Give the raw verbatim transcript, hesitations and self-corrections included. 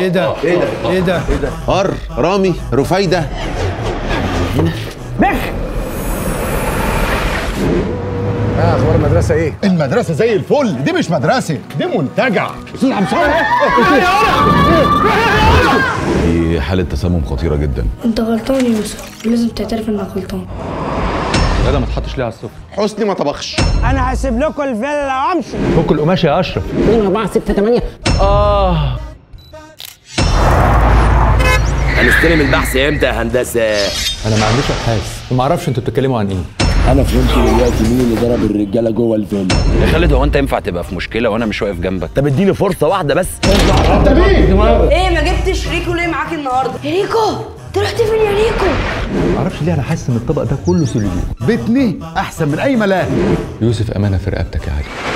ايه ده؟ ايه ده؟ ايه ده؟ ايه ده؟ هر رامي رفايده بخ. اه اخبار المدرسه ايه؟ المدرسة زي الفل، دي مش مدرسة، دي منتجع. استاذ عم صالح دي حالة تسمم خطيرة جدا. انت غلطان يا يوسف، ولازم تعترف انك غلطان. الغدا ما تحطش ليه على السفرة؟ حسني ما طبخش. انا هسيب لكم الفيلا وامشي. فك القماش يا اشرف. اتنين اربعة ستة تمانية. آه هنستلم البحث امتى يا هندسه؟ انا ما عنديش ابحاث وما اعرفش انتوا بتتكلموا عن ايه. انا فهمت دلوقتي مين اللي ضرب الرجاله جوه الفيلا. يا خالد هو انت ينفع تبقى في مشكله وانا مش واقف جنبك؟ طب اديني فرصه واحده بس. انت مين؟ ايه ما جبتش ريكو ليه معاك النهارده؟ ريكو انت رحت فين يا ريكو؟ ما اعرفش ليه انا حاسس ان الطبق ده كله سلوك. بيتني احسن من اي ملاهي. يوسف أمانة في رقبتك يا علي.